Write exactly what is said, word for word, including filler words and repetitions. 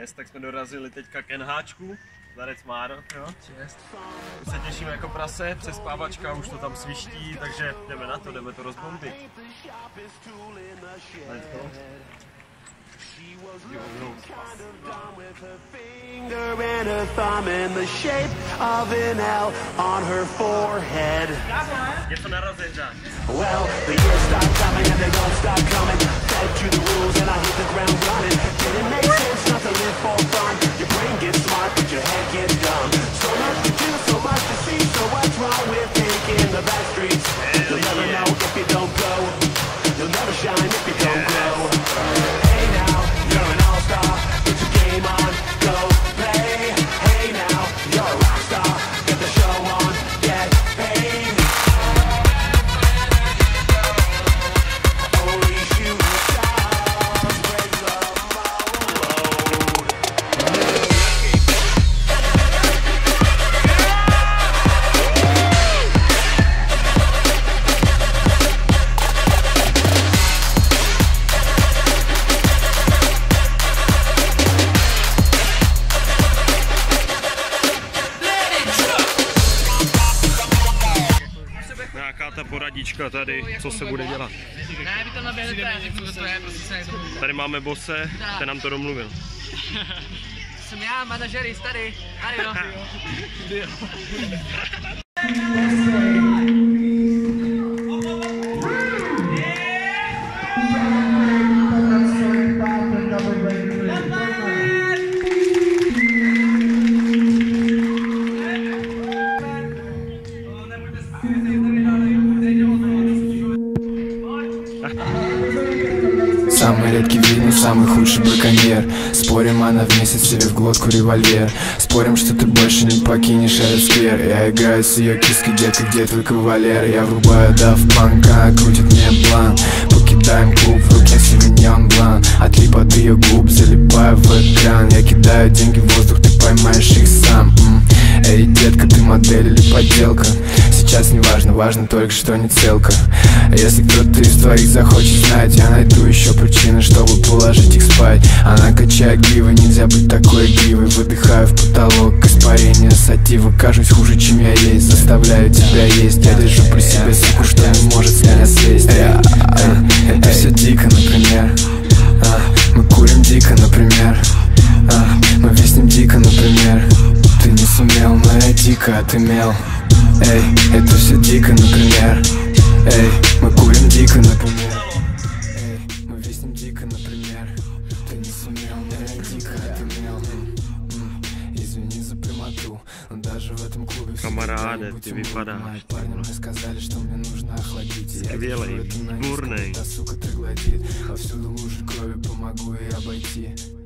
Yes, tak jsme dorazili teďka k NHčku, Zdarec Máro, jo? Čest. Se těšíme jako prase, přespávačka, už to tam sviští, takže jdeme na to, jdeme to rozbombit. Let's go. She was looking kind of dumb with her finger and her thumb in the shape of an L on her forehead. Něco na rozeřák. Well, the years start coming and they don't stop coming. Fed to the rules and I hit the ground running. Didn't make sense not to live for fun. Your brain gets smart but your head gets dumb. So much to do, so much to see. So what's wrong with taking the back streets? You'll never know if you don't go. You'll never shine if you don't grow. Hey now, you're an all-star. Get your game on, go play. Hey now, you're a rock star. Get the show on, get paid. Only shooting stars break the mold. Nějaká ta poradička tady, co se bude dělat. Ne, vy to naběhnete, já řeknu, co to je, prostě se nejdu. Tady máme bose, ten nám to domluvil. Jsem já, manažer, tady, tady jo. Самый редкий вид, но самый худший браконьер. Спорим, она вместе себе в глотку револьвер. Спорим, что ты больше не покинешь этот сквер. Я играю с ее киской, детка, где твой кавалер? Я врубаю Daft Punk, она крутит мне план. Покидаем клуб, в руке Савиньон Блан. Отлип от ее губ, залипаю в экран. Я кидаю деньги в воздух, ты поймаешь их сам. Эй, детка, ты модель или подделка? Сейчас не важно, важно только, что не целка. Если кто-то из твоих захочет знать, я найду еще причины, чтобы положить их спать. Она качает гривы, нельзя быть такой игривой. Выдыхаю в потолок, испарение сатива. Кажусь хуже, чем я есть, заставляю тебя есть. Я держу при себе суку, что не может с меня слезть. Эй, эй, это все дико, например. а, Мы курим дико, например. а, Мы виснем дико, например. Ты не сумел, но я дико отымел. Эй, это все дико, например. Эй, мы курим дико, например. Эй, мы виснем дико, например. Ты не сумел, но я дико отымел. Извини за прямоту, но даже в этом клубе Камарады, ты выпадаешь. Парни мне сказали, что мне нужно охладить. Сквелый, бурный. Сука, троглодит. Повсюду лужи крови, помогу ей обойти.